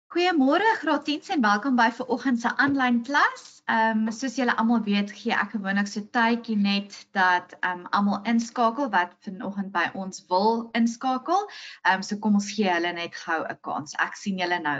Goeiemôre graad 10 en welkom by vanoggend se aanlyn klas. Soos julle almal weet, gee ek gewoonlik so tydjie net dat almal inskakel wat vanoggend by ons wil inskakel. So kom ons gee hulle net gou 'n kans. Ek sien julle nou.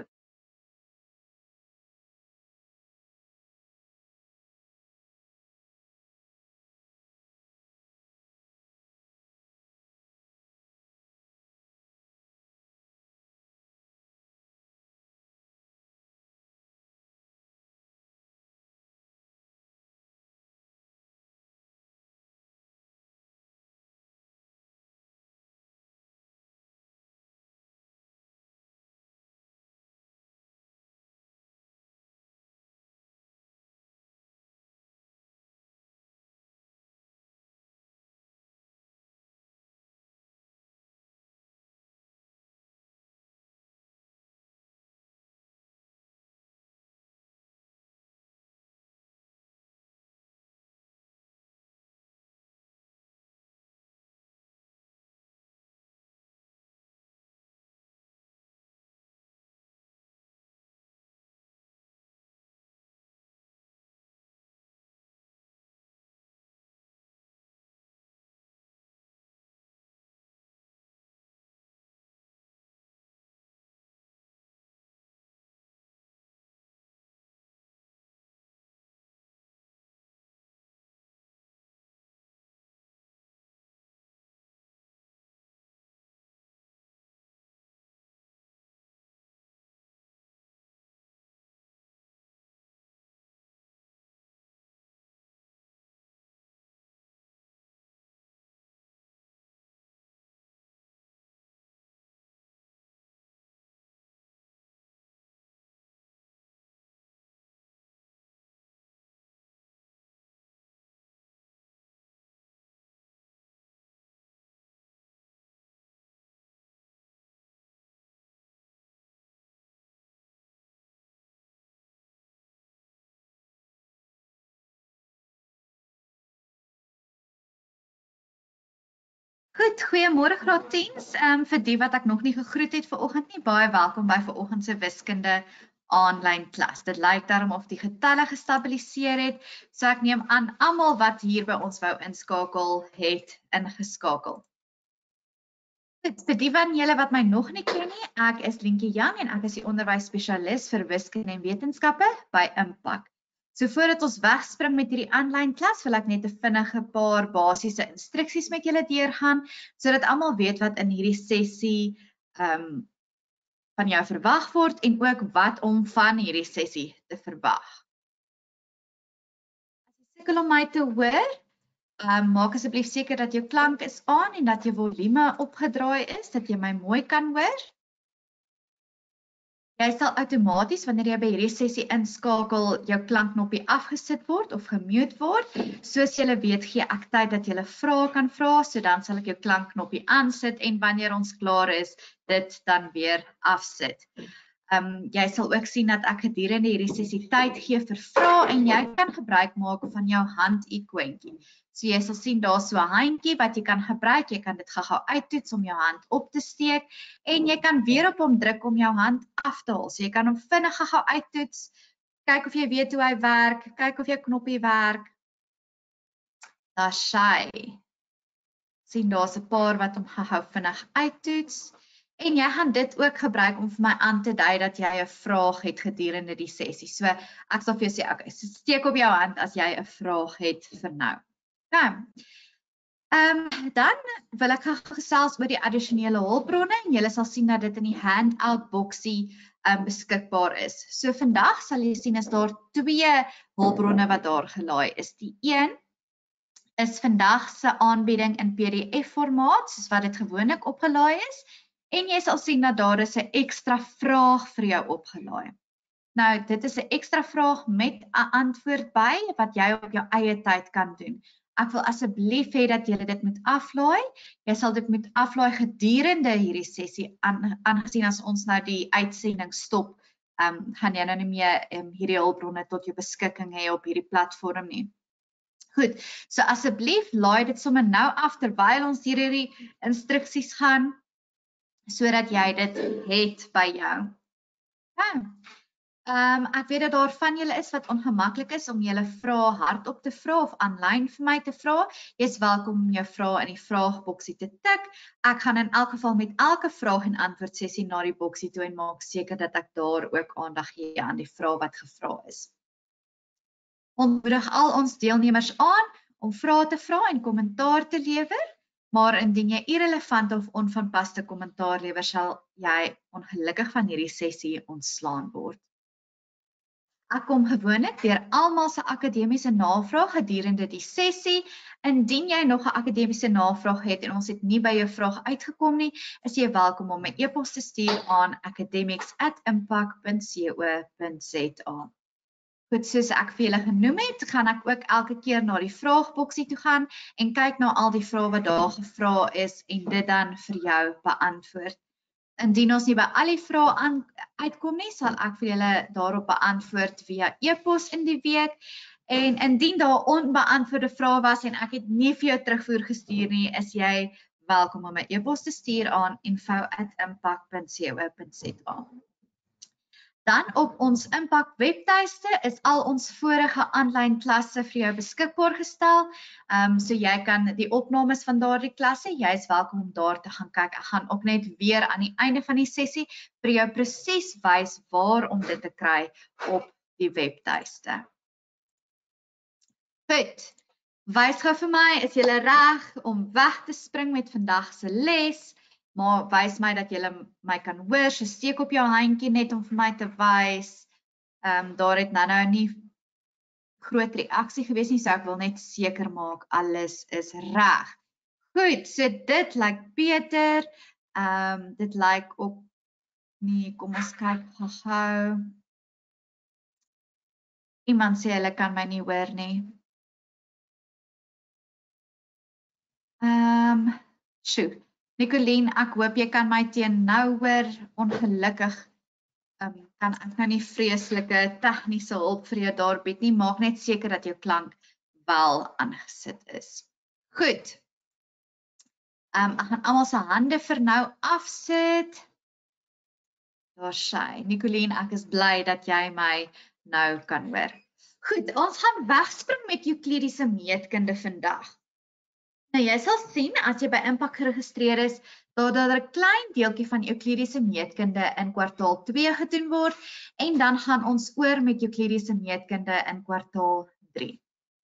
Goed, goeiemôre graad 10s. Vir die wat ek nog nie gegroet het vanoggend nie, baie welkom by vanoggend se wiskunde aanlyn klas. Dit lyk daarom of die getalle gestabiliseer het, so ek neem aan almal wat hier by ons wou inskakel het ingeskakel. Goed, vir die van julle wat my nog nie ken nie, ek is Lientjie Jang en ek is die onderwysspesialis vir wiskunde en wetenskappe by Impak. So voordat ons wegspring met hierdie aanlyn klas, wil ek net 'n vinnige paar basiese instruksies met julle deurgaan, sodat almal weet wat in hierdie sessie van jou verwag word en ook wat om van hierdie sessie te verwag. As jy sukkel om my te hoor, maak asseblief seker dat jou klank is aan en dat jou volume opgedraai is, dat jy my mooi kan hoor. Jy sal outomaties wanneer jy by hierdie sessie inskakel, jou klankknoppie afgesit word of gemute word. Soos julle weet, gee ek tyd dat julle vrae kan vra, so dan sal ek jou klankknoppie aansit en wanneer ons klaar is, dit dan weer afsit. Jy sal ook sien dat ek gedurende hierdie sessie tyd gee vir vrae en jy kan gebruik maak van jou hand-ikontjie. So jy sal sien daar so 'n handjie wat jy kan gebruik. Jy kan dit gou-gou uittoets om jou hand op te steek en jy kan weer op hom druk om jou hand af te haal. So jy kan hom vinnig gou-gou uittoets, kyk of jy weet hoe hy werk, kyk of jou knoppie werk. Daar's hy. Sien daar's 'n paar wat hom gou-gou vinnig uittoets. En jy gaan dit ook gebruik om vir my aan te dui dat jy 'n vraag het gedurende die sessie. So ek sal vir jou sê, okay, so steek op jou hand as jy 'n vraag het vir nou. Okay. Dan wil ek gesels oor die addisionele hulpbronne en julle sal sien dat dit in die handout boksie beskikbaar is. So vandag sal jy sien is daar 2 hulpbronne wat daar gelaai is. Die een is vandag se aanbieding in PDF formaat, soos wat dit gewoonlik opgelaai is. En jy sal sien dat daar is 'n ekstra vraag vir jou opgelaai. Nou, dit is 'n ekstra vraag met 'n antwoord by wat jy op jou eie tyd kan doen. Ek wil asseblief hê dat jy dit moet aflaai. Jy sal dit moet aflaai gedurende hierdie sessie, aangesien as ons nou die uitsending stop, gaan jy nou nie meer hierdie hulpbronne tot jou beskikking hê op hierdie platform nie. Goed, so asseblief laai dit sommer nou af terwyl ons hierdie instruksies gaan, sodat jy dit het by jou. Okay. Ek weet dat daar van julle is wat ongemaklik is om julle vrae hardop te vra of aanlyn vir my te vra. Jy's welkom om jou vrae in die vraagboksie te tik. Ek gaan in elk geval met elke vraag en antwoord sessie na die boksie toe en maak seker dat ek daar ook aandag gee aan die vrae wat gevra is. Ons moedig al ons deelnemers aan om vrae te vra en kommentaar te lewer, maar indien jy irrelevant of onvanpaste kommentaar lewer, sal jy ongelukkig van hierdie sessie ontslaan word. Ek kom gewoonlik deur almal se akademiese navraag gedurende die sessie. Indien jy nog 'n akademiese navraag het en ons het nie by jou vraag uitgekom nie, is jy welkom om 'n e-pos te stuur aan academics@impact.co.za. Goed, soos ek vir julle genoem het, gaan ek ook elke keer na die vraagboksie toe gaan en kyk na al die vrae wat daar gevra is en dit dan vir jou beantwoord. Indien ons nie by al die vrae uitkom nie, sal ek vir julle daarop beantwoord via e-pos in die week. En indien daar onbeantwoorde vrae was en ek het nie vir jou terugvoer gestuur nie, is jy welkom om 'n e-pos te stuur aan info@impact.co.za. Dan op ons Impact webtuiste is al ons vorige aanlyn klasse vir jou beskikbaar gestel. So jy kan die opnames van daardie klasse, jy is welkom om daar te gaan kyk. Ek gaan ook net weer aan die einde van die sessie vir jou presies wys waar om dit te kry op die webtuiste. Goed, wys gou vir my, is julle reg om weg te spring met vandag se les? Maar wys my dat julle my kan hoor, so steek op jou handjie net om vir my te wys. Daar het nou nie groot reaksie gewees nie, so ek wil net seker maak alles is reg. Goed, so dit lyk beter. Dit lyk ook nie, kom ons kyk gou. Iemand sê hulle kan my nie hoor nie. Sjoe. Nicoline, ek hoop jy kan my teen nou hoor. Ongelukkig kan ek nou nie vreeslike tegniese hulp vir jou daar bied nie. Maak net seker dat jou klank wel aangesit is. Goed. Ek gaan almal se hande vir nou afsit. Daar sy. Nicoline, ek is bly dat jy my nou kan hoor. Goed, ons gaan wegspring met Euklidiese meetkunde vandag. Nou jy sal sien as jy by Impact geregistreer is, dat daar 'n klein deeltjie van Euklidiese meetkunde in kwartaal 2 gedoen word en dan gaan ons oor met Euklidiese meetkunde in kwartaal 3.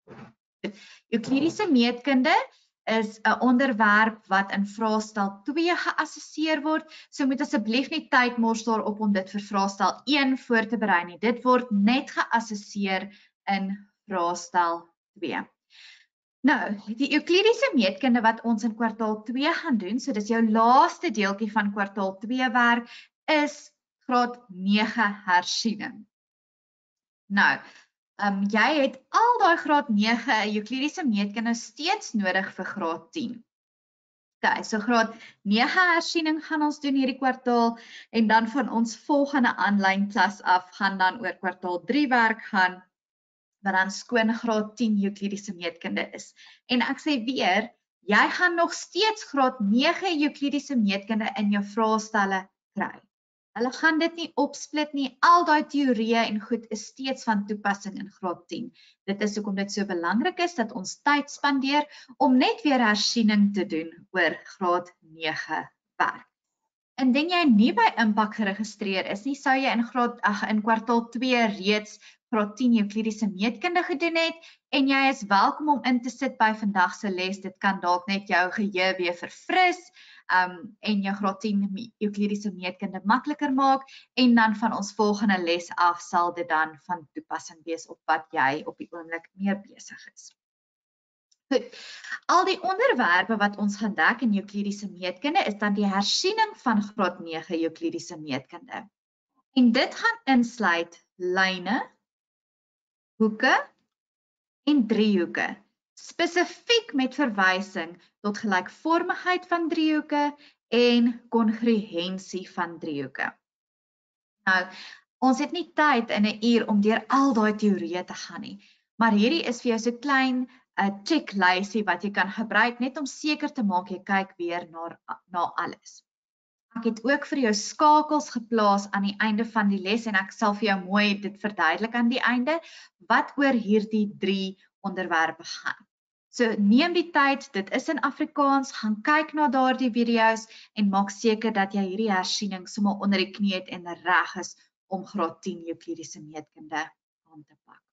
Euklidiese meetkunde is 'n onderwerp wat in vraestel 2 geassesseer word, so moet asseblief nie tyd mors daarop om dit vir vraestel 1 voor te berei nie. Dit word net geassesseer in vraestel 2. Nou, die Euklidiese meetkunde wat ons in kwartaal 2 gaan doen, so dis jou laaste deeltjie van kwartaal 2 werk, is graad 9 hersiening. Nou, jy het al daai graad 9 Euklidiese meetkunde steeds nodig vir graad 10. Okay, so graad 9 hersiening gaan ons doen hierdie kwartaal en dan van ons volgende aanlyn klas af gaan dan oor kwartaal 3 werk gaan, wat dan skoon graad 10 Euklidiese meetkunde is. En ek sê weer, jy gaan nog steeds graad 9 Euklidiese meetkunde in jou vraestelle kry. Hulle gaan dit nie opsplit nie, al daai teorieë en goed is steeds van toepassing in graad 10. Dit is hoekom dit so belangrik is dat ons tyd spandeer om net weer hersiening te doen oor graad 9 werk. Indien jy nie by Impact geregistreer is nie, sou jy in kwartaal 2 reeds graad 10 Euklidiese meetkunde gedoen het en jy is welkom om in te sit by vandag se les. Dit kan dalk net jou geheue weer verfris en jou graad 10 Euklidiese meetkunde makliker maak en dan van ons volgende les af sal dit dan van toepassing wees op wat jy op die oomblik mee besig is. Goed. Al die onderwerpe wat ons gaan dek in Euklidiese meetkunde is dan die hersiening van graad 9 Euklidiese meetkunde. En dit gaan insluit lyne, hoeke en driehoeke, spesifiek met verwysing tot gelykvormigheid van driehoeke en kongruensie van driehoeke. Nou, ons het nie tyd in 'n uur om deur al daai teorieë te gaan nie, maar hierdie is vir jou so klein 'n checklysie wat jy kan gebruik net om seker te maak jy kyk weer na alles. Ek het ook vir jou skakels geplaas aan die einde van die les en ek sal vir jou mooi dit verduidelik aan die einde wat oor hierdie 3 onderwerpe gaan. So neem die tyd, dit is in Afrikaans, gaan kyk na daardie video's en maak seker dat jy hierdie hersiening sommer onder die knie het en reg is om graad 10 Euklidiese meetkunde aan te pak.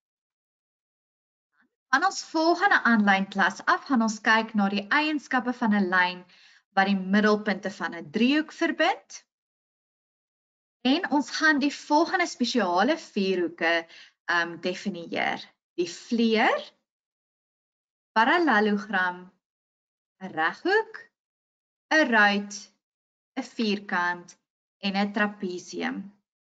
Van ons volgende aanlyn klas af gaan ons kyk na die eienskappe van 'n lyn wat die middelpunte van 'n driehoek verbind. En ons gaan die volgende spesiale vierhoeke definieer. Die vleer, parallelogram, 'n reghoek, 'n ruit, 'n vierkant en 'n trapesium.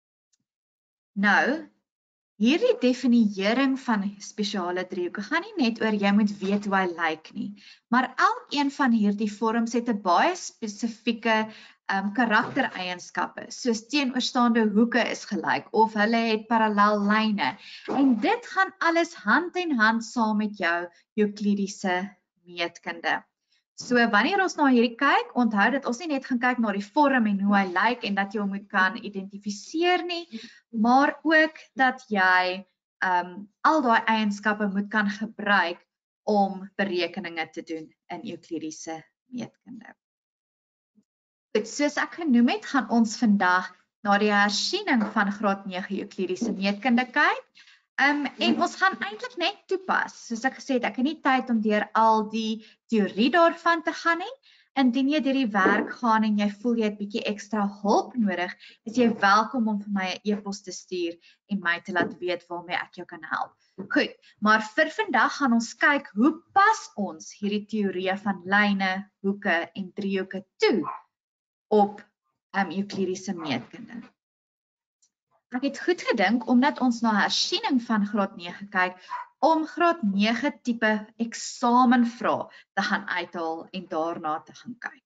Nou, hierdie definiëring van spesiale driehoeke gaan nie net oor jy moet weet hoe hy lyk nie, maar elkeen van hierdie vorms het 'n baie spesifieke karaktereienskappe, soos teenoorstaande hoeke is gelyk of hulle het parallellyne. En dit gaan alles hand in hand saam met jou Euklidiese meetkunde. So wanneer ons na hierdie kyk, onthou dat ons nie net gaan kyk na die vorm en hoe hy lyk en dat jy hom moet kan identifiseer nie, maar ook dat jy al daai eienskappe moet kan gebruik om berekeninge te doen in Euklidiese meetkunde. Goed, soos ek genoem het, gaan ons vandag na die hersiening van graad 9 Euklidiese meetkunde kyk. En ons gaan eintlik net toepas. Soos ek gesê het, ek het nie tyd om deur al die teorie daarvan te gaan nie. Indien jy deur die werk gaan en jy voel jy het bietjie ekstra hulp nodig, is jy welkom om vir my 'n e-pos te stuur en my te laat weet waarmee ek jou kan help. Goed, maar vir vandag gaan ons kyk hoe pas ons hierdie teorie van lyne, hoeke en driehoeke toe op Euklidiese meetkunde. Ek het goed gedink, omdat ons na hersiening van graad 9 kyk, om graad 9 tipe eksamenvrae te gaan uithaal en daarna te gaan kyk.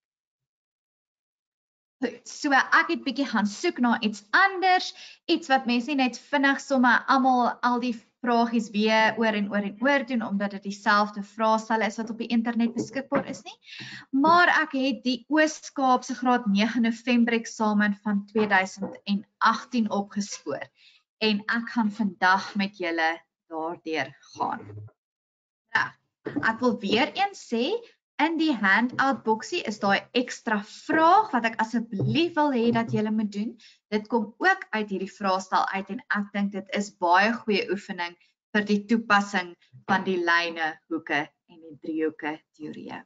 Goed, so ek het bietjie gaan soek na iets anders, iets wat mense nie net vinnig sommer almal al die vragies weer oor en oor doen, omdat dit dieselfde vraestelle is wat op die internet beskikbaar is nie. Maar ek het die Oos-Kaapse graad 9 November eksamen van 2018 opgespoor en ek gaan vandag met julle daardeur gaan. Ja, ek wil weer eens sê, in die handout boksie is daai ekstra vraag wat ek asseblief wil hê dat julle moet doen. Dit kom ook uit hierdie vraestel uit en ek dink dit is baie goeie oefening vir die toepassing van die lyne, hoeke en die driehoeke teorieë.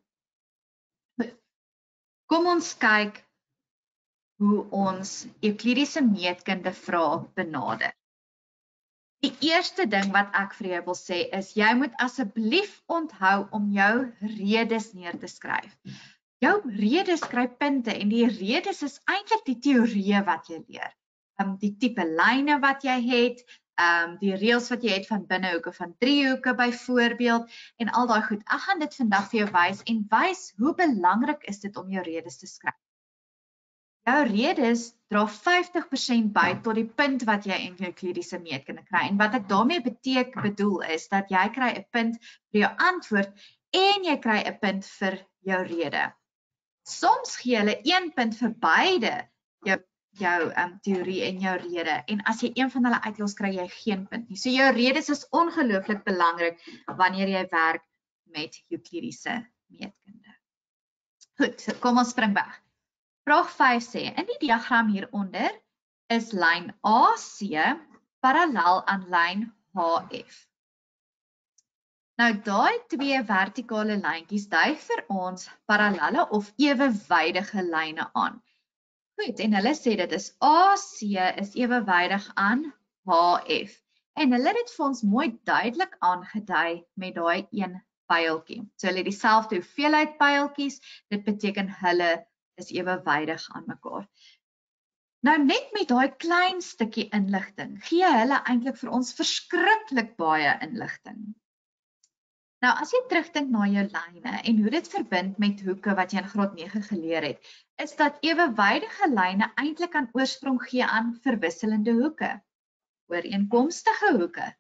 Kom ons kyk hoe ons Euklidiese meetkunde vrae benader. Die eerste ding wat ek vir jou wil sê is, jy moet asseblief onthou om jou redes neer te skryf. Jou redes skryf punte en die redes is eintlik die teorieë wat jy leer. Die tipe lyne wat jy het, die reëls wat jy het van binnehoeke, van driehoeke byvoorbeeld en al daai goed. Ek gaan dit vandag vir jou wys en wys hoe belangrik is dit om jou redes te skryf. Jou redes dra 50% by tot die punt wat jy in Euklidiese meetkunde kry. En wat ek daarmee bedoel is dat jy kry 'n punt vir jou antwoord en jy kry 'n punt vir jou rede. Soms gee hulle 1 punt vir beide jou teorie en jou rede. En as jy een van hulle uitlos, kry jy geen punt nie. So jou redes is ongelooflik belangrik wanneer jy werk met Euklidiese meetkunde. Goed, so kom ons spring weg. Vraag 5 sê, in die diagram hieronder is lyn AC parallel aan lyn HF. Nou daai twee vertikale lyntjies dui vir ons parallelle of ewewydige lyne aan. Goed, en hulle sê dit is AC is ewewydig aan HF. En hulle het dit vir ons mooi duidelik aangedui met daai een pyltjie. So hulle het dieselfde hoeveelheid pyltjies, dit beteken hulle is ewewydig aan mekaar. Nou net met daai klein stukkie inligting gee hulle eintlik vir ons verskriklik baie inligting. Nou as jy terugdink na jou lyne en hoe dit verbind met hoeke wat jy in graad 9 geleer het, is dat ewewydige lyne eintlik aan oorsprong gee aan verwisselende hoeke, ooreenkomstige hoeke,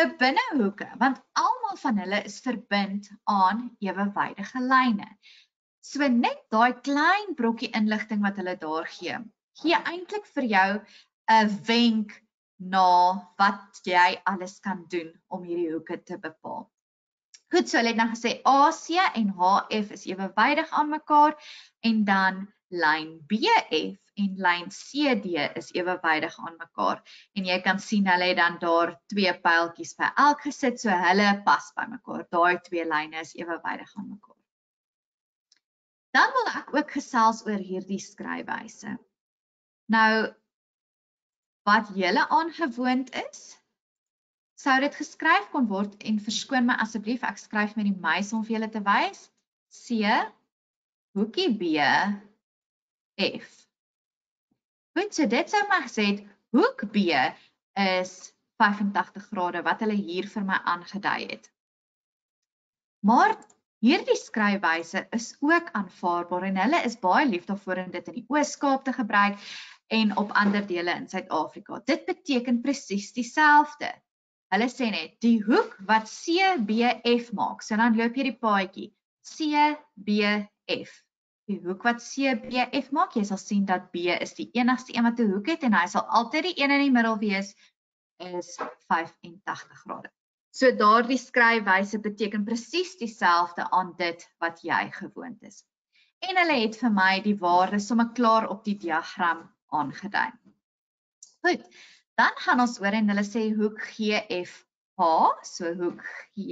ko-binnehoeke, want almal van hulle is verbind aan ewewydige lyne. So net daai klein brokkie inligting wat hulle daar gee eintlik vir jou 'n wenk na wat jy alles kan doen om hierdie hoeke te bepaal. Goed, so hulle het nou gesê AC en HF is ewewydig aan mekaar en dan lyn BF en lyn CD is ewewydig aan mekaar. En jy kan sien hulle het dan daar 2 pyltjies by elk gesit, so hulle pas by mekaar. Daai 2 lyne is ewewydig aan mekaar. Dan wil ek ook gesels oor hierdie skryfwyse. Nou, wat julle aangewoond is, sou dit geskryf kon word en verskoon my asseblief, ek skryf met die muis om vir julle te wys. C, hoekie B, F. Goed, so dit sou maar gesê het, hoek B is 85 grade, wat hulle hier vir my aangedui het. Maar hierdie skryfwyse is ook aanvaarbaar en hulle is baie lief daarvoor om dit in die Oos-Kaap te gebruik en op ander dele in Suid-Afrika. Dit beteken presies dieselfde. Hulle sê net, die hoek wat CBF maak, so dan loop jy die paadjie, CBF. Die hoek wat CBF maak, jy sal sien dat B is die enigste een wat 'n hoek het en hy sal altyd die een in die middel wees, is 85 grade. So daardie skryfwyse beteken presies dieselfde aan dit wat jy gewoond is. En hulle het vir my die waardes sommer klaar op die diagram aangedui. Goed, dan gaan ons oor en hulle sê hoek GFH, so hoek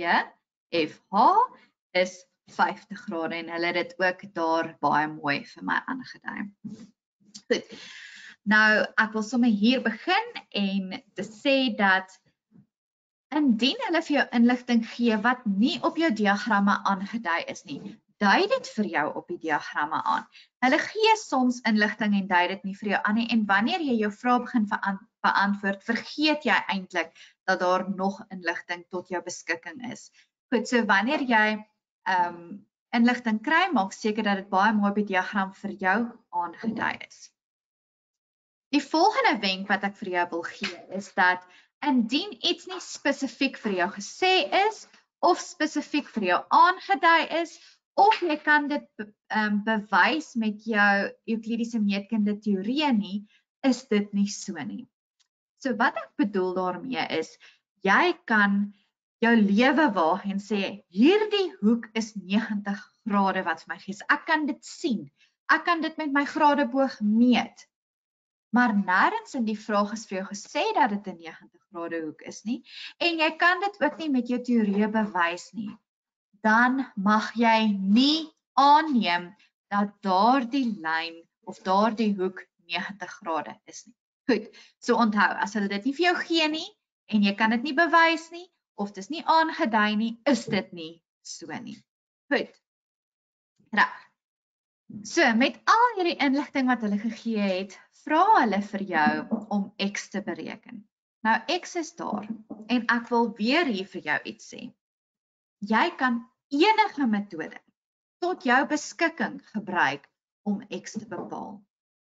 GFH is 50 grade en hulle het dit ook daar baie mooi vir my aangedui. Goed, nou ek wil sommer hier begin en te sê dat indien hulle vir jou inligting gee wat nie op jou diagramme aangedui is nie, dui dit vir jou op die diagramme aan. Hulle gee soms inligting en dui dit nie vir jou aan nie en wanneer jy jou vrae begin beantwoord, vergeet jy eintlik dat daar nog inligting tot jou beskikking is. Goed, so wanneer jy inligting kry, maak seker dat dit baie mooi op die diagram vir jou aangedui is. Die volgende wenk wat ek vir jou wil gee is dat indien iets nie spesifiek vir jou gesê is of spesifiek vir jou aangedui is of jy kan dit bewys met jou Euklidiese meetkunde teorieë nie, is dit nie so nie. So wat ek bedoel daarmee is, jy kan jou lewe waag en sê, hierdie hoek is 90 grade wat vir my gee. Ek kan dit sien, ek kan dit met my gradeboog meet, maar nêrens in die vraag is vir jou gesê dat dit 'n 90 grade hoek is nie, en jy kan dit ook nie met jou teorie bewys nie, dan mag jy nie aanneem dat daardie lyn of daardie hoek 90 grade is nie. Goed, so onthou, as hulle dit nie vir jou gee nie, en jy kan dit nie bewys nie, of dit is nie aangedui nie, is dit nie so nie. Goed, reg. So, met al hierdie inligting wat hulle gegee het, vra hulle vir jou om X te bereken. Nou, X is daar, en ek wil weer hier vir jou iets sê. Jy kan enige metode tot jou beskikking gebruik om X te bepaal.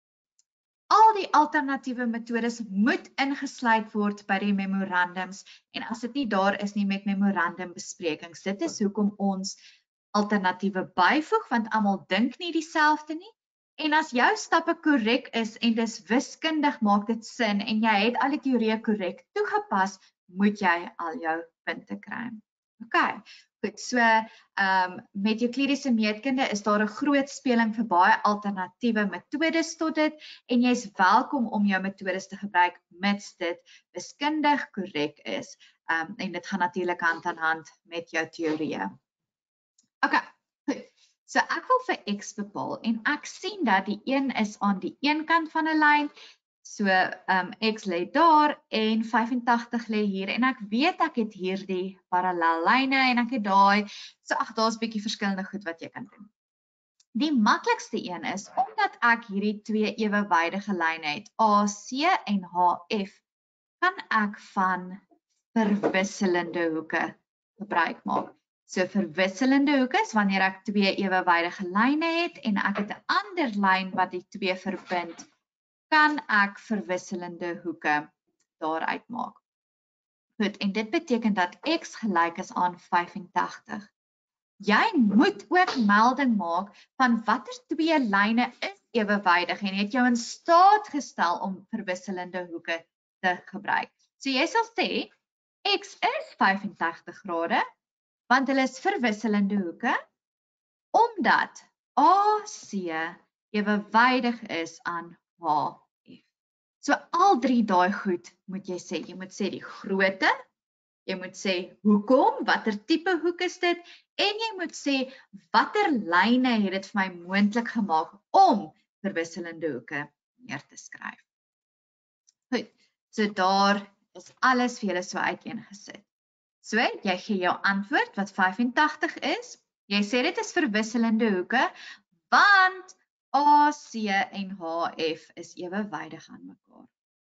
Al die alternatiewe metodes moet ingesluit word by die memorandums en as dit nie daar is nie met memorandumbesprekings. Dit is hoekom ons alternatiewe byvoeg want almal dink nie dieselfde nie. En as jou stappe korrek is en dis wiskundig maak dit sin en jy het al die teorieë korrek toegepas, moet jy al jou punte kry. OK. Goed, so met Euklidiese meetkunde is daar 'n groot speling vir baie alternatiewe metodes tot dit en jy is welkom om jou metodes te gebruik mits dit wiskundig korrek is en dit gaan natuurlik hand aan hand met jou teorieë. OK, goed. So ek wil vir X bepaal en ek sien dat die 1 is aan die een kant van 'n lyn. So X lê daar en 85 lê hier en ek weet ek het hierdie parallellyne en ek het daai, so daar's 'n bietjie verskillende goed wat jy kan doen. Die maklikste een is, omdat ek hierdie twee ewewydige lyne het, AC en HF, kan ek van verwisselende hoeke gebruik maak. So verwisselende hoeke is wanneer ek twee ewewydige lyne het en ek het 'n ander lyn wat die twee verbind, kan ek verwisselende hoeke daaruit maak. Goed, en dit beteken dat X gelyk is aan 85. Jy moet ook melding maak van watter twee lyne is ewewydig en het jou in staat gestel om verwisselende hoeke te gebruik. So jy sal sê, X is 85 grade, want hulle is verwisselende hoeke, omdat AC ewewydig is aan HF. So al drie daai goed moet jy sê. Jy moet sê die grootte, jy moet sê hoekom, watter tipe hoek is dit, en jy moet sê watter lyne het dit vir my moontlik gemaak om verwisselende hoeke neer te skryf. Goed, so daar is alles vir julle so uiteengesit. So, jy gee jou antwoord wat 85 is. Jy sê dit is verwisselende hoeke, want AC en HF is ewewydig aan mekaar.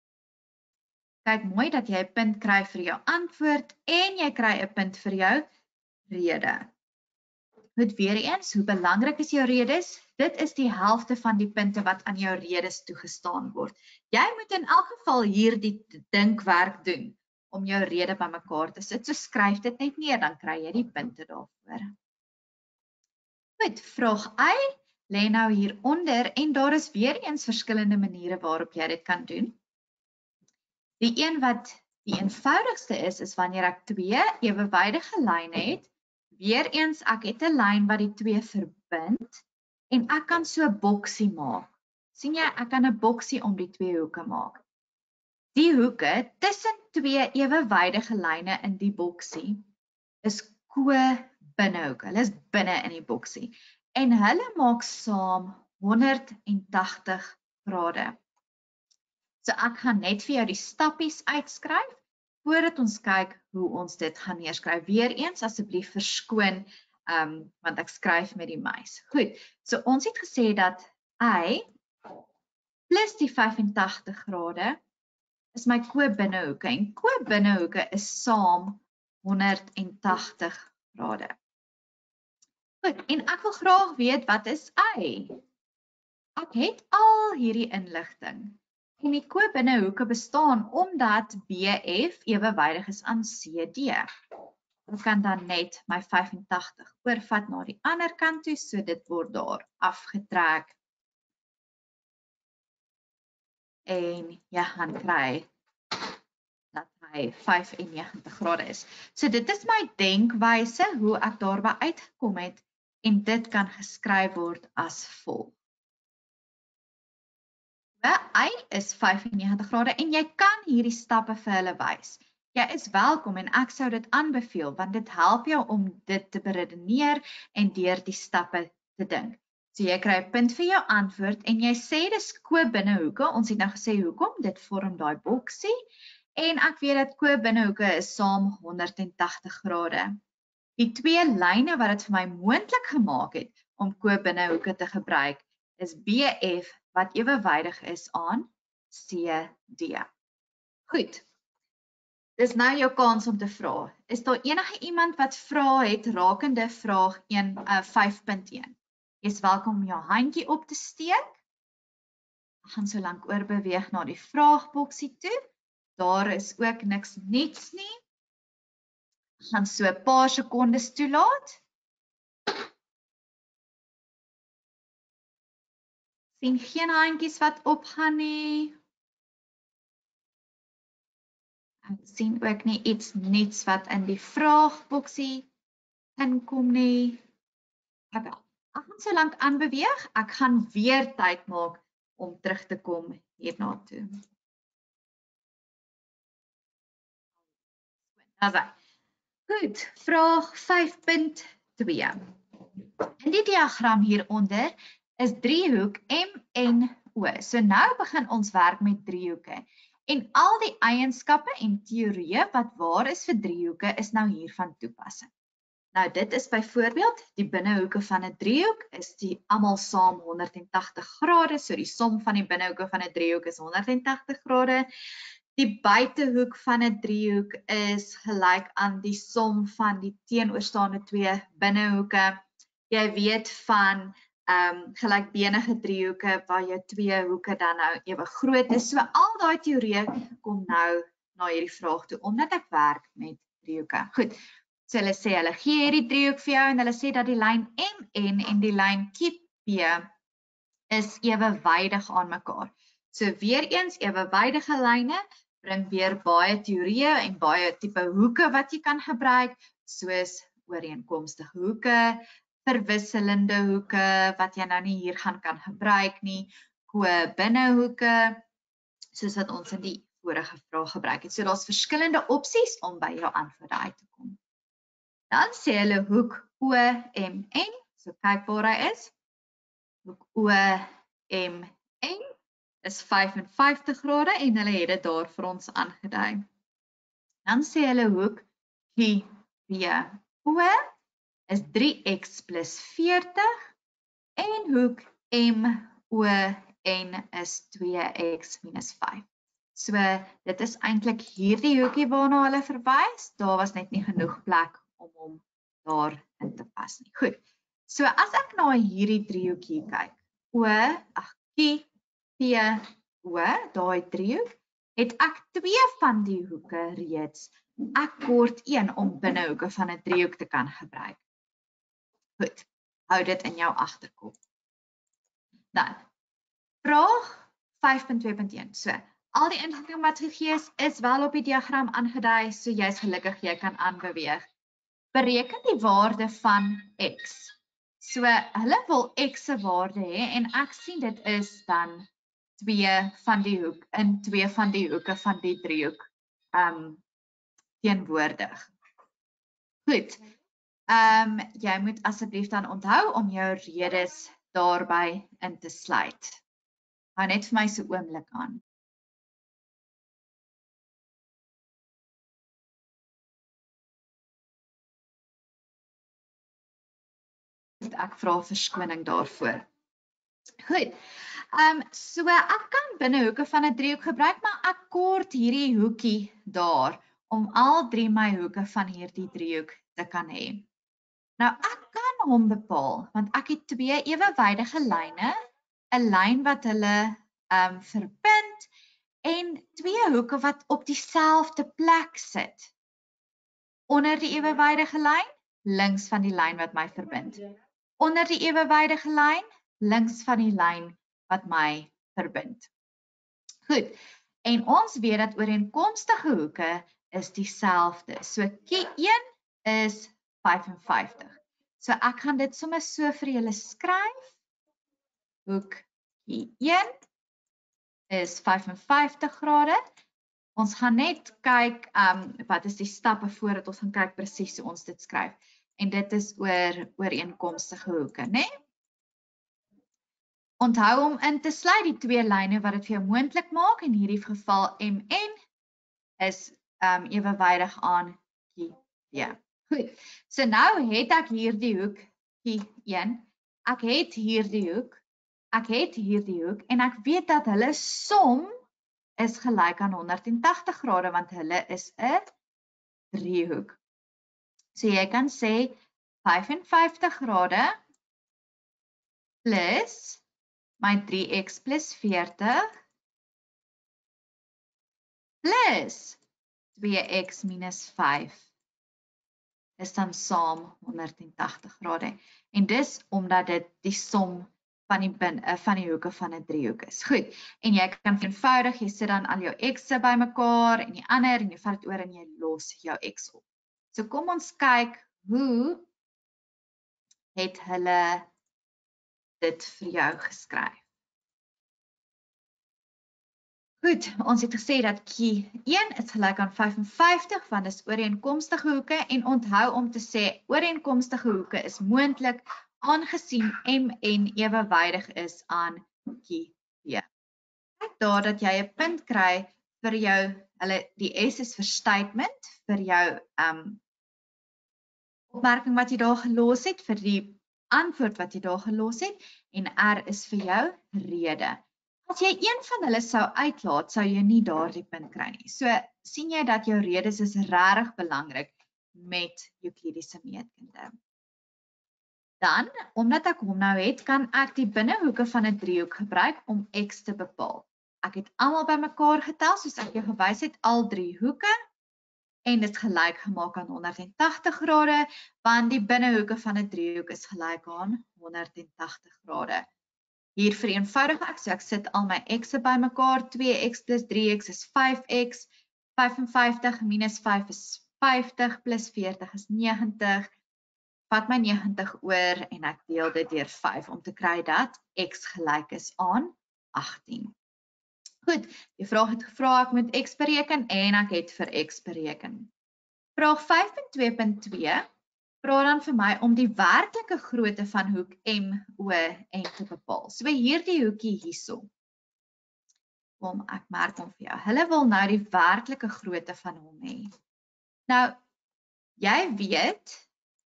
Kyk mooi dat jy 'n punt kry vir jou antwoord en jy kry 'n punt vir jou rede. Goed, weer eens, hoe belangrik is jou redes? Dit is die helfte van die punte wat aan jou redes toegestaan word. Jy moet in elk geval hierdie dinkwerk doen om jou rede bymekaar te sit. So skryf dit net neer, dan kry jy die punte daarvoor. Goed, vraag A lê nou hieronder en daar is weer eens verskillende maniere waarop jy dit kan doen. Die een wat die eenvoudigste is wanneer ek twee ewewydige lyne het. Weer eens, ek het 'n lyn wat die twee verbind en ek kan so 'n boksie maak. sien jy, ek kan 'n boksie om die twee hoeke maak. Die hoeke tussen twee ewewydige lyne in die boksie is ko-binnehoeke. Hulle is binne in die boksie en hulle maak saam 180 grade. So ek gaan net vir jou die stappies uitskryf voordat ons kyk hoe ons dit gaan neerskryf. Weer eens asseblief verskoon want ek skryf met die muis. Goed, so ons het gesê dat Y plus die 85 grade is my ko-binnehoeke en ko-binnehoeke is saam 180 grade. Goed, en ek wil graag weet wat is Y? Ek het al hierdie inligting. En die ko-binnehoeke bestaan omdat BF ewewydig is aan CD. Ek kan dan net my 85 oorvat na die ander kant toe, so dit word daar afgetrek. En jy gaan kry dat hy 95 grade is. So dit is my denkwyse hoe ek daarby uitgekom het en dit kan geskryf word as volg. Y is 95 grade en jy kan hierdie stappe vir hulle wys. Jy is welkom en ek sou dit aanbeveel want dit help jou om dit te beredeneer en deur die stappe te dink. So jy kry 'n punt vir jou antwoord en jy sê dis ko-binnehoeke. Ons het nou gesê hoekom, dit vorm daai boksie en ek weet dat ko-binnehoeke is saam 180 grade. Die twee lyne wat dit vir my moontlik gemaak het om ko-binnehoeke te gebruik is BF wat ewewydig is aan CD. Goed. Dis nou jou kans om te vra. Is daar enige iemand wat vrae het rakende vraag 5.1? Jy's welkom om jou handjie op te steek. Ek gaan so lank oorbeweeg na die vraagboksie toe. Daar is ook niks niets nie. Ek gaan so 'n paar sekondes toelaat. Sien geen handjies wat opgaan nie. Ek sien ook nie iets niets wat in die vraagboksie inkom nie. Ek gaan so lank aanbeweeg. Ek gaan weer tyd maak om terug te kom hierna toe. Goed, vraag 5.2. In die diagram hieronder is driehoek MNO. So nou begin ons werk met driehoeke. En al die eienskappe en teorieë wat waar is vir driehoeke is nou hier van toepassing. Nou dit is byvoorbeeld die binnehoeke van 'n driehoek is die almal saam 180 grade, so die som van die binnehoeke van 'n driehoek is 180 grade. Die buitehoek van 'n driehoek is gelyk aan die som van die teenoorstaande twee binnehoeke. Jy weet van gelykbenige driehoeke waar jou twee hoeke dan nou ewe groot is. So al daai teorieë kom nou na hierdie vraag toe omdat ek werk met driehoeke. Goed. So hulle sê hulle gee hierdie driehoek vir jou en hulle sê dat die lyn MN en die lyn QP is ewewydig aan mekaar. So weer eens ewewydige lyne bring weer baie teorieë en baie tipe hoeke wat jy kan gebruik, soos ooreenkomstige hoeke, verwisselende hoeke wat jy nou nie hier gaan kan gebruik nie, ko-binnehoeke, soos wat ons in die vorige vraag gebruik het. So daar's verskillende opsies om by jou antwoorde uit te kom. Dan sê hulle hoek OMN, so kyk waar hy is. Hoek OMN is 55 grade en hulle het dit daar vir ons aangedui. Dan sê hulle hoek QBO is 3x plus 40 en hoek MON is 2x minus 5. So dit is eintlik hierdie hoekie waarna hulle verwys. Daar was net nie genoeg plek om hom daar in te pas nie. Goed. So as ek na hierdie driehoekie kyk, QPO, daai driehoek, het ek twee van die hoeke reeds akkord 1 om binnehoeke van 'n driehoek te kan gebruik. Goed. Hou dit in jou agterkop. Dan vraag 5.2.1. So, al die inligting wat gegee is wel op die diagram aangedui, so jy's gelukkig jy kan aanbeweeg. Bereken die waarde van x. So, hulle wil x se waarde hê en ek sien dit is dan 2 van die hoek in 2 van die hoeke van die driehoek teenwoordig. Goed. Jy moet asseblief dan onthou om jou redes daarby in te sluit. Hou net vir my so oomblik aan. Ek vra verskoning daarvoor. Goed. So ek kan binnehoeke van 'n driehoek gebruik, maar ek kort hierdie hoekie daar om al 3 my hoeke van hierdie driehoek te kan hê. Nou ek kan hom bepaal want ek het 2 ewewydige lyne, 'n lyn wat hulle verbind en 2 hoeke wat op dieselfde plek sit. Onder die ewewydige lyn, links van die lyn wat my verbind. Onder die ewewydige lyn, links van die lyn wat my verbind. Goed, en ons weet dat ooreenkomstige hoeke is dieselfde. So Q1 is 55. So ek gaan dit sommer so vir julle skryf. Hoek Q1 is 55 grade. Ons gaan net kyk wat is die stappe voordat ons gaan kyk presies hoe ons dit skryf. En dit is ooreenkomstige hoeke, né? Onthou om in te sluit die 2 lyne wat dit vir jou moontlik maak. In hierdie geval MN is ewewydig aan Q1. Goed. So nou het ek hierdie hoek Q1. Ek het hierdie hoek. Ek het hierdie hoek en ek weet dat hulle som is gelyk aan 180 grade want hulle is 'n driehoek. So jy kan sê 55 grade plus my 3x plus 40 plus 2x minus 5 is dan saam 180 grade. En dis omdat dit die som van die hoeke van 'n driehoek is. Goed. En jy kan eenvoudig, jy sit dan al jou x'e bymekaar en die ander en jy vat dit oor en jy los jou x op. So kom ons kyk hoe het hulle dit vir jou geskryf. Goed, ons het gesê dat Q1 is gelyk aan 55 want dit is ooreenkomstige hoeke en onthou om te sê ooreenkomstige hoeke is moontlik aangesien MN ewewydig is aan QP. Kyk daar dat jy 'n punt kry vir jou, die S is vir statement, vir jou opmerking wat jy daar gelos het, vir die antwoord wat jy daar gelos het, en R is vir jou rede. As jy een van hulle sou uitlaat, sou jy nie daardie punt kry nie. So sien jy dat jou redes is regtig belangrik met Euklidiese meetkunde. Dan, omdat ek hom nou het, kan ek die binnehoeke van 'n driehoek gebruik om x te bepaal. Ek het almal bymekaar getel, soos ek jou gewys het, al 3 hoeke. en dit is gelyk gemaak aan 180 grade, want die binnehoeke van 'n driehoek is gelyk aan 180 grade. Hier vereenvoudig ek, so ek sit al my x'e bymekaar, 2x plus 3x is 5x, 55 minus 5 is 50 plus 40 is 90, vat my 90 oor en ek deel dit deur 5 om te kry dat x gelyk is aan 18. Goed, die vraag het gevra ek moet x bereken en ek het vir x bereken. Vraag 5.2.2 vra dan vir my om die werklike grootte van hoek MON te bepaal. So hierdie hoekie hierso. Kom, ek merk hom vir jou. Hulle wil nou die werklike grootte van hom hê. Nou, jy weet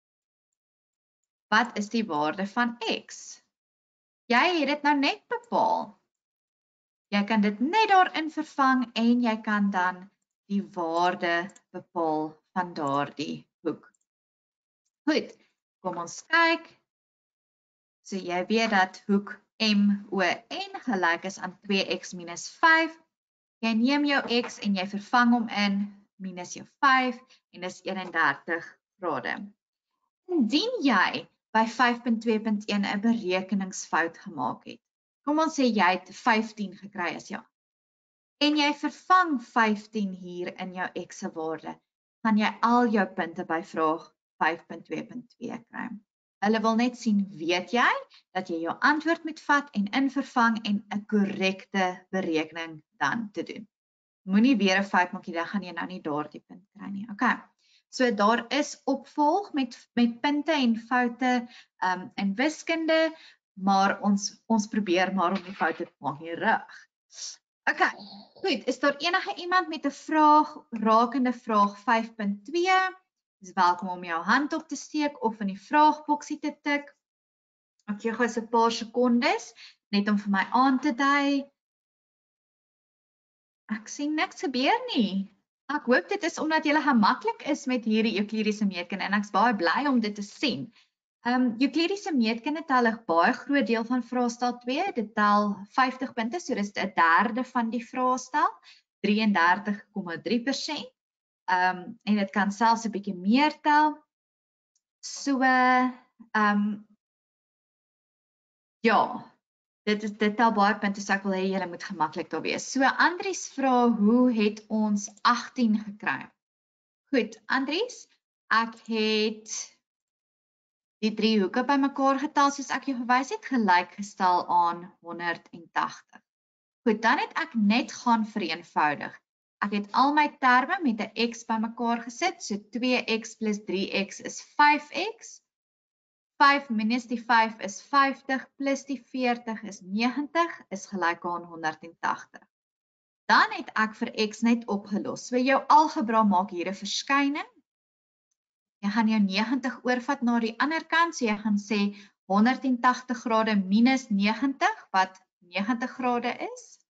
wat is die waarde van x? Jy het dit nou net bepaal. Jy kan dit net daarin vervang en jy kan dan die waarde bepaal van daardie hoek. Goed, kom ons kyk. So jy weet dat hoek MON gelyk is aan 2x minus 5. Jy neem jou x en jy vervang hom in minus jou 5 en dis 31 grade. Indien jy by 5.2.1 'n berekeningsfout gemaak het. Kom ons sê jy het 15 gekry as jou. En jy vervang 15 hier in jou x se waarde, gaan jy al jou punte by vraag 5.2.2 kry. Hulle wil net sien, weet jy, dat jy jou antwoord moet vat en invervang en 'n korrekte berekening dan te doen. Moenie weer 'n fout maak nie, dan gaan jy nou nie daardie punt kry nie. Okay. So daar is opvolg met punte en foute in wiskunde, maar ons probeer maar om die foute te maak nie reg. Okay, goed, is daar enige iemand met 'n vraag rakende vraag 5.2? Dis welkom om jou hand op te steek of in die vraagboksie te tik. Ek gee gou 'n paar sekondes net om vir my aan te dui. Ek sien niks gebeur nie. Ek hoop dit is omdat jy gemaklik is met hierdie Euklidiese meetkunde en ek's baie bly om dit te sien. Euklidiese meetkunde tel 'n baie groot deel van vraestel 2. Dit tel 50 punte, so dis 1/3 van die vraestel, 33,3%. En dit kan selfs 'n bietjie meer tel. So ja, dit tel baie punte, so ek wil hê julle moet gemaklik daar wees. So Andries vra, hoe het ons 18 gekry? Goed, Andries, ek het die drie hoeke bymekaar getel soos ek jou gewys het, gelyk gestel aan 180. Goed, dan het ek net gaan vereenvoudig. Ek het al my terme met 'n x bymekaar gesit, so 2x plus 3x is 5x. 5 minus die 5 is 50 plus die 40 is 90 is gelyk aan 180. Dan het ek vir x net opgelos. So jou algebra maak hier 'n verskyning. Jy gaan jou 90 oorvat na die ander kant, so jy gaan sê 180 grade minus 90, wat 90 grade is.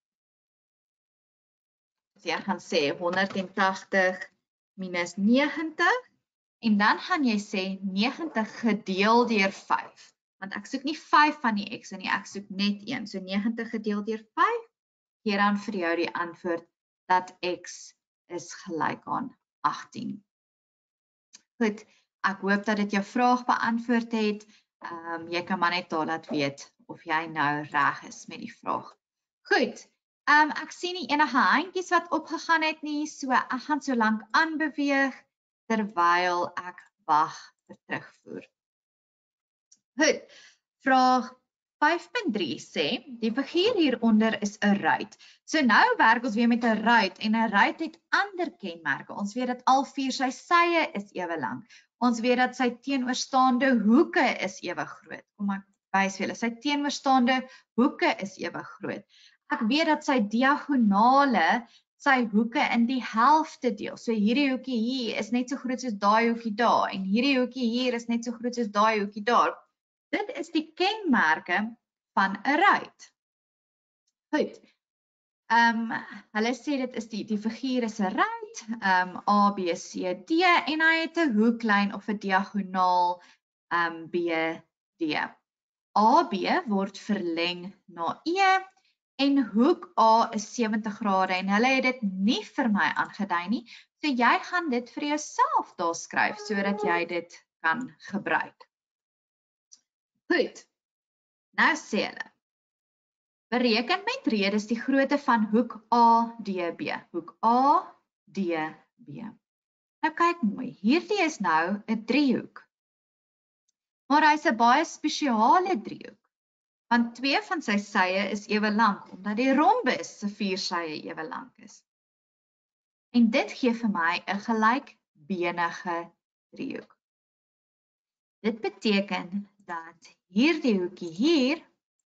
So jy gaan sê 180 minus 90, en dan gaan jy sê 90 gedeel deur 5, want ek soek nie 5 van die x nie, ek soek net 1. So 90 gedeel deur 5, gee dan vir jou die antwoord dat x is gelyk aan 18. Goed, ek hoop dat dit jou vraag beantwoord het. Jy kan maar net daar laat weet of jy nou reg is met die vraag. Goed, ek sien nie enige handjies wat opgegaan het nie, so ek gaan so lank aanbeweeg terwyl ek wag vir terugvoer. Goed, vraag 5.3 sê, die figuur hieronder is 'n ruit. So nou werk ons weer met 'n ruit en 'n ruit het ander kenmerke. Ons weet dat al 4 sy sye is ewe lank. Ons weet dat sy teenoorstaande hoeke is ewe groot. Kom ek wys vir julle, sy teenoorstaande hoeke is ewe groot. Ek weet dat sy diagonale sy hoeke in die helfte deel. So hierdie hoekie hier is net so groot soos daai hoekie daar en hierdie hoekie hier is net so groot soos daai hoekie daar. Dit is die kenmerke van 'n ruit. Goed. Hulle sê dit is die figuur is 'n ruit, A, B, C, D en hy het 'n hoeklyn of 'n diagonaal B, D. AB word verleng na E En hoek A is 70 grade en hulle het dit nie vir my aangedui nie. So jy gaan dit vir jouself daar skryf sodat jy dit kan gebruik. Goed. Nou sê hulle. Bereken met redes die grootte van hoek ADB. Hoek ADB. Nou kyk mooi, hierdie is nou 'n driehoek. Maar hy's 'n baie spesiale driehoek. Want 2 van sy sye is ewe lank, omdat die rhombus se 4 sye ewe lank is. En dit gee vir my 'n gelykbenige driehoek. Dit beteken dat hierdie hoekie hier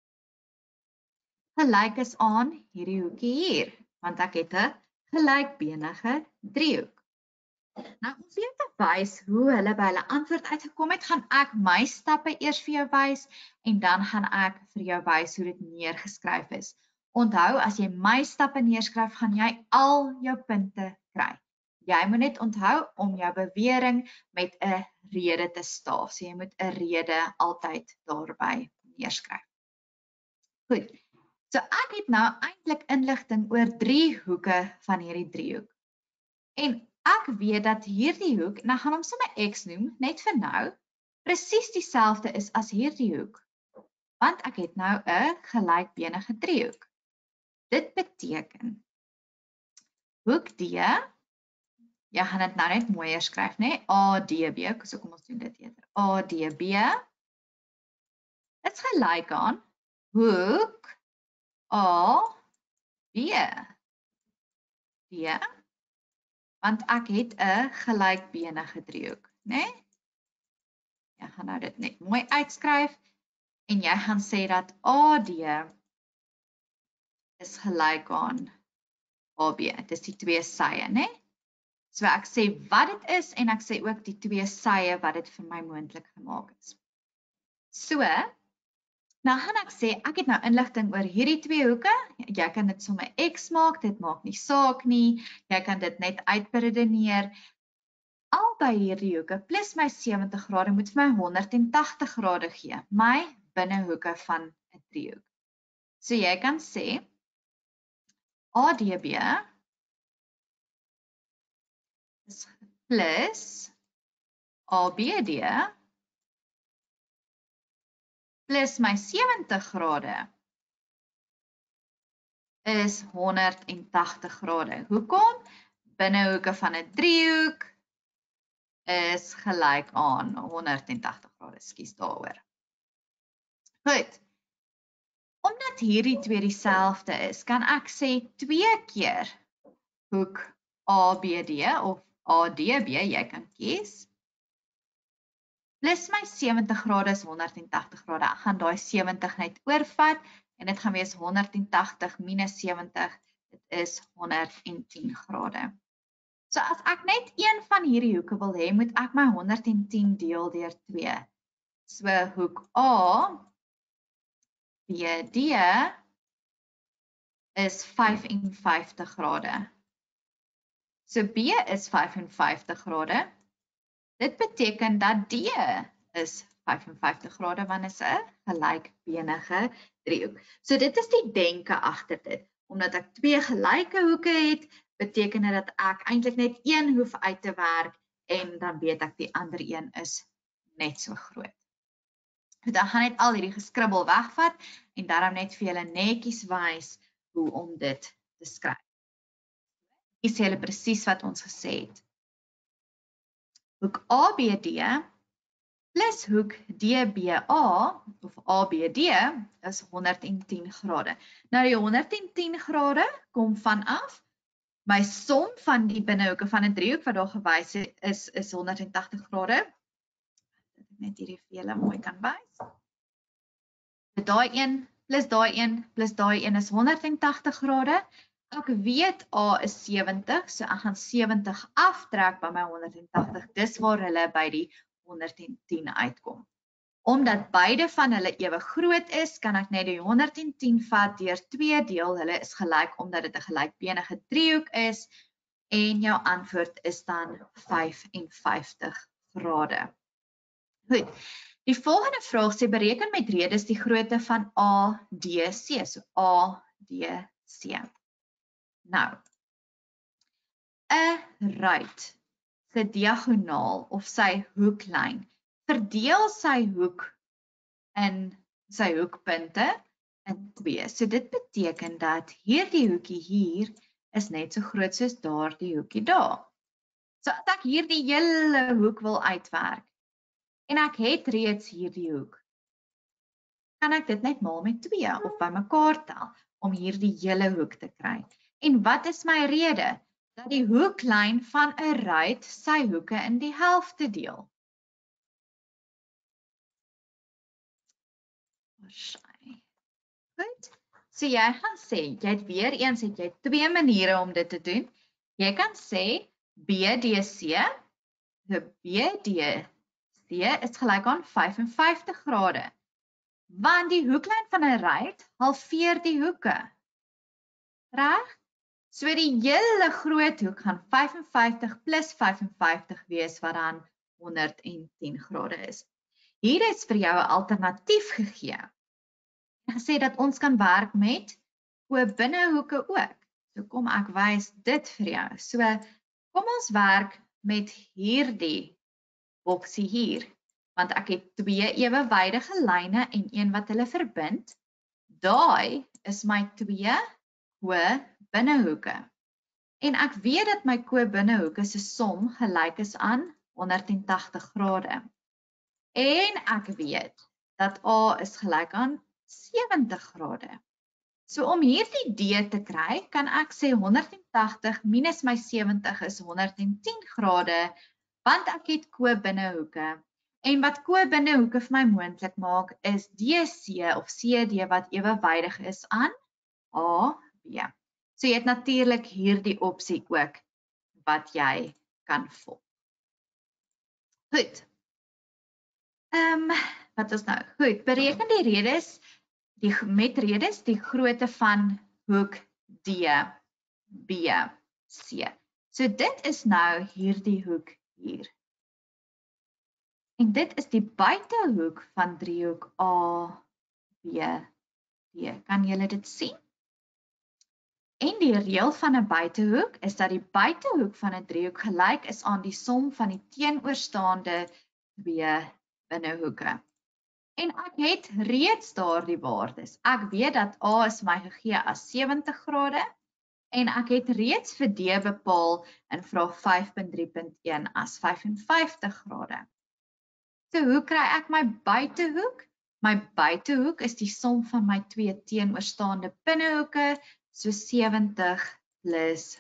gelyk is aan hierdie hoekie hier, want ek het 'n gelykbenige driehoek. Nou om vir jou te wys hoe hulle by hulle antwoord uitgekom het, gaan ek my stappe eers vir jou wys en dan gaan ek vir jou wys hoe dit neergeskryf is. Onthou, as jy my stappe neerskryf, gaan jy al jou punte kry. Jy moet net onthou om jou bewering met 'n rede te staaf. So jy moet 'n rede altyd daarby neerskryf. Goed. So ek het nou eintlik inligting oor 3 hoeke van hierdie driehoek. En ek weet dat hierdie hoek, nou gaan hom sommer X noem, net vir nou, presies dieselfde is as hierdie hoek. Want ek het nou 'n gelykbenige driehoek. Dit beteken hoek D, jy gaan dit nou net mooier skryf, né? ADB, so kom ons doen dit eerder. ADB is gelyk aan hoek AB. D, want ek het 'n gelykbenige driehoek, né? Jy gaan nou dit net mooi uitskryf en jy gaan sê dat AD is gelyk aan AB. Dit is die 2 sye, né? So ek sê wat dit is en ek sê ook die 2 sye wat dit vir my moontlik gemaak is. So, nou gaan ek sê ek het nou inligting oor hierdie 2 hoeke. Jy kan dit sommer X maak, dit maak nie saak nie. Jy kan dit net uitberedeneer. Albei hierdie hoeke plus my 70 grade moet vir my 180 grade gee. My binnehoeke van 'n driehoek. So jy kan sê ADB is plus ABD plus my 70 grade is 180 grade. Hoekom? Binnehoeke van 'n driehoek is gelyk aan 180 grade. Ekskuus daaroor. Goed. Omdat hierdie 2 dieselfde is, kan ek sê 2 keer hoek ABD of ADB, jy kan kies. Plus my 70 grade is 180 grade. Ek gaan daai 70 net oorvat en dit gaan wees 180 minus 70, dit is 110 grade. So as ek net een van hierdie hoeke wil hê, moet ek my 110 deel deur 2. So hoek A BD is 55 grade. So B is 55 grade. Dit beteken dat D is 55 grade want is 'n gelykbenige driehoek. So dit is die denke agter dit. Omdat ek 2 gelyke hoeke het, beteken dit dat ek eintlik net een hoef uit te werk en dan weet ek die ander een is net so groot. Dan gaan net al hierdie geskribbel wegvat en daarom net vir julle netjies wys hoe om dit te skryf. Hier sê hulle presies wat ons gesê het. Hoek ABD plus hoek DBA of ABD is 110 grade. Nou die 110 grade kom vanaf my som van die binnehoeke van 'n driehoek wat daar gewys is 180 grade. Dat ek net hierdie vir julle mooi kan wys. Daai een plus daai een plus daai een is 180 grade. Ek weet A is 70, so ek gaan 70 aftrek by my 180. Dis waar hulle by die 110 uitkom. Omdat beide van hulle ewe groot is, kan ek net die 110 vat deur 2 deel. Hulle is gelyk omdat dit 'n gelykbenige driehoek is en jou antwoord is dan 55 grade. Goed. Die volgende vraag sê bereken met redes die grootte van ADC. So ADC DC. Nou, 'n ruit se diagonaal of sy hoeklyn verdeel sy hoek in sy hoekpunte in 2. So dit beteken dat hierdie hoekie hier is net so groot soos daardie hoekie daar. So as ek hierdie hele hoek wil uitwerk en ek het reeds hierdie hoek, kan ek dit net maal met 2 of bymekaar tel om hierdie hele hoek te kry. En wat is my rede? Dat die hoeklyn van 'n ruit sy hoeke in die helfte deel. Goed. So jy gaan sê, jy het weer eens het jy 2 maniere om dit te doen. Jy kan sê BDC, so BDC is gelyk aan 55 grade. Want die hoeklyn van 'n ruit halveer die hoeke. Reg? So die hele groot hoek gaan 55 plus 55 wees wat dan 110 grade is. Hier is vir jou 'n alternatief gegee. En gesê dat ons kan werk met binnehoeke ook. So kom ek wys dit vir jou. So kom ons werk met hierdie boksie hier. Want ek het 2 ewewydige lyne en een wat hulle verbind. Daai is my 2 binnehoeke. En ek weet dat my binnehoeke se som gelyk is aan 180 grade. En ek weet dat A is gelyk aan 70 grade. So om hierdie D te kry, kan ek sê 180 minus my 70 is 110 grade, want ek het binnehoeke. En wat binnehoeke vir my moontlik maak, is DC of CD wat ewewydig is aan AB. So jy het natuurlik hierdie opsie ook wat jy kan volg. Goed. Wat is nou? Goed, bereken die redes met redes die grootte van hoek DBC. So dit is nou hierdie hoek hier. En dit is die buitehoek van driehoek ABD. Kan julle dit sien? En die reël van 'n buitehoek is dat die buitehoek van 'n driehoek gelyk is aan die som van die teenoorstaande 2 binnehoeke. En ek het reeds daardie waardes. Ek weet dat A is my gegee as 70 grade en ek het reeds vir D bepaal in vraag 5.3.1 as 55 grade. So hoe kry ek my buitehoek? My buitehoek is die som van my 2 teenoorstaande binnehoeke, so 70 plus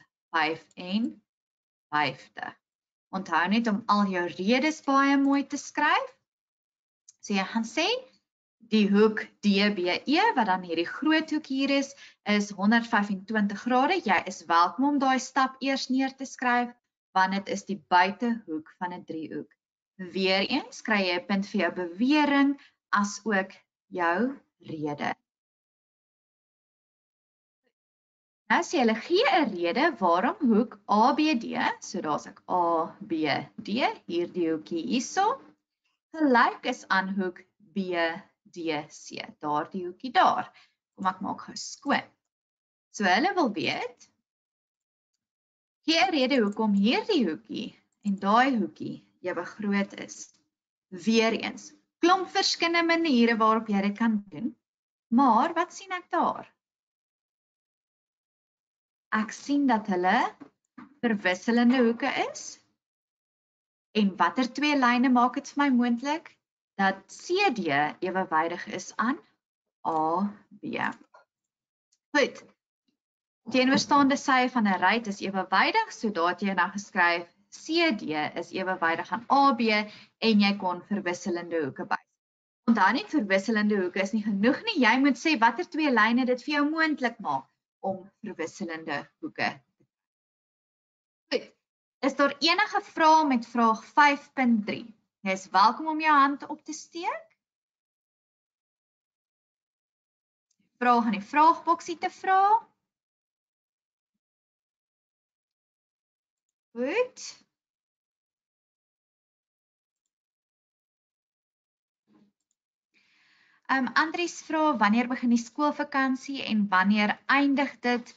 55. Onthou net om al jou redes baie mooi te skryf. So jy gaan sê, die hoek DBE, wat dan hierdie groot hoek hier is 125 grade. Jy is welkom om daai stap eers neer te skryf, want dit is die buitehoek van 'n driehoek. Weereens kry jy 'n punt vir jou bewering, as ook jou rede. Nou as jy hulle gee 'n rede waarom hoek ABD, so daar's ek ABD, hierdie hoekie hierso, gelyk is aan hoek BDC, daardie hoekie daar. Kom ek maak gou skoon. So hulle wil weet, gee 'n rede hoekom hierdie hoekie en daai hoekie ewe groot is. Weereens, klomp verskillende maniere waarop jy dit kan doen, maar wat sien ek daar? Ek sien dat hulle verwisselende hoeke is. En watter 2 lyne maak dit vir my moontlik? Dat CD ewewydig is aan AB. Goed. Teenoorstaande sy van 'n ruit is ewewydig, so daar het jy nou geskryf CD is ewewydig aan AB en jy kon verwisselende hoeke by. Onthou net verwisselende hoeke is nie genoeg nie. Jy moet sê watter 2 lyne dit vir jou moontlik maak om verwisselende hoeke. Goed. Is daar enige vrae met vraag 5.3? Jy is welkom om jou hand op te steek. Vraag in die vraagboksie te vra. Goed. Andries vra wanneer begin die skoolvakansie en wanneer eindig dit?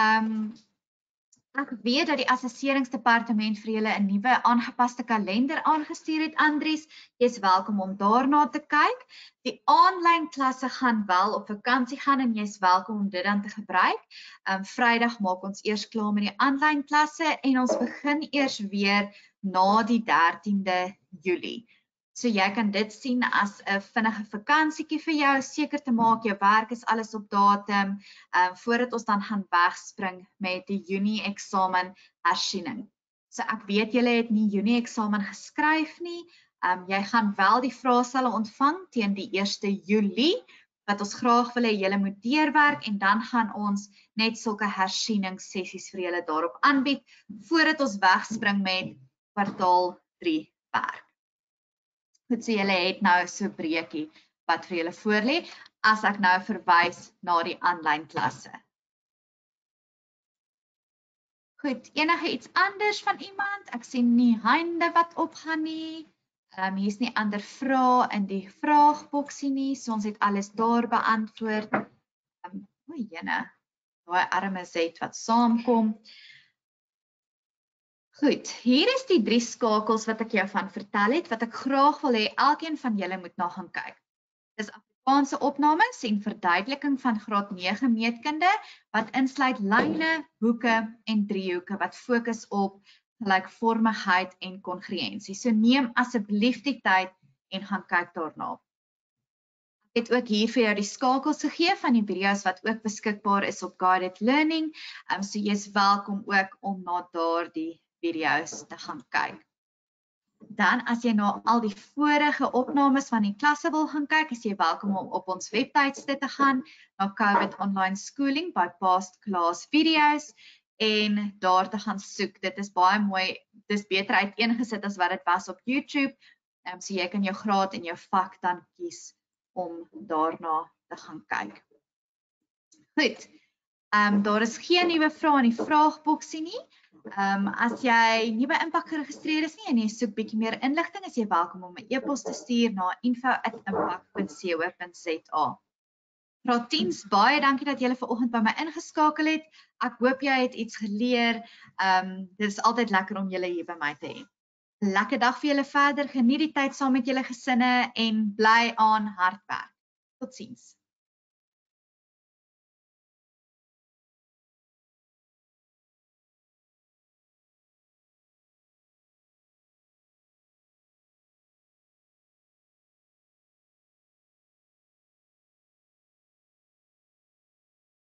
Ek weet dat die assesseringsdepartement vir julle 'n nuwe aangepaste kalender aangestuur het, Andries. Jy is welkom om daarna te kyk. Die aanlyn klasse gaan wel op vakansie gaan en jy is welkom om dit dan te gebruik. Vrydag maak ons eers klaar met die aanlyn klasse en ons begin eers weer na die 13de Julie. So jy kan dit sien as 'n vinnige vakansietjie vir jou, seker te maak jou werk is alles op datum, voordat ons dan gaan wegspring met die Junie eksamen hersiening. So ek weet julle het nie Junie eksamen geskryf nie, jy gaan wel die vraestelle ontvang teen die 1 Julie, wat ons graag wil hê julle moet deurwerk en dan gaan ons net sulke hersieningssessies vir julle daarop aanbied, voordat ons wegspring met kwartaal 3 werk. Goed, so julle het nou so breekie wat vir julle voorlê, as ek nou verwys na die aanlyn klasse. Goed, enige iets anders van iemand? Ek sien nie hande wat opgaan nie. Hier is nie ander vrae in die vraagboksie nie, so ons het alles daar beantwoord. O jene, daai arme Z wat saamkom. Goed, hier is die 3 skakels wat ek jou van vertel het, wat ek graag wil hê elkeen van julle moet na gaan kyk. Dis Afrikaanse opnames en verduideliking van graad 9 meetkunde, wat insluit lyne, hoeke en driehoeke, wat fokus op gelykvormigheid en kongruensie. So neem asseblief die tyd en gaan kyk daarna. Ek het ook hier vir jou die skakels gegee van die video's wat ook beskikbaar is op Guided Learning, so jy is welkom ook om na daardie video's te gaan kyk. Dan as jy na al die vorige opnames van die klasse wil gaan kyk, is jy welkom om op ons webtuiste te gaan, na COVID Online Schooling by Past Class Videos, en daar te gaan soek. Dit is baie mooi, dit is beter uiteengesit as wat dit was op YouTube, so jy kan jou graad en jou vak dan kies om daarna te gaan kyk. Goed, daar is geen nuwe vrae in die vraagboksie nie. As jy nie by Impak geregistreer is nie en jy soek bietjie meer inligting, is jy welkom om 'n e-pos te stuur na info@impak.co.za. Graad 10's, baie dankie dat julle vanoggend by my ingeskakel het. Ek hoop jy het iets geleer. Dit is altyd lekker om julle hier by my te hê. Lekker dag vir julle verder. Geniet die tyd saam met julle gesinne en bly aan hard werk. Totsiens.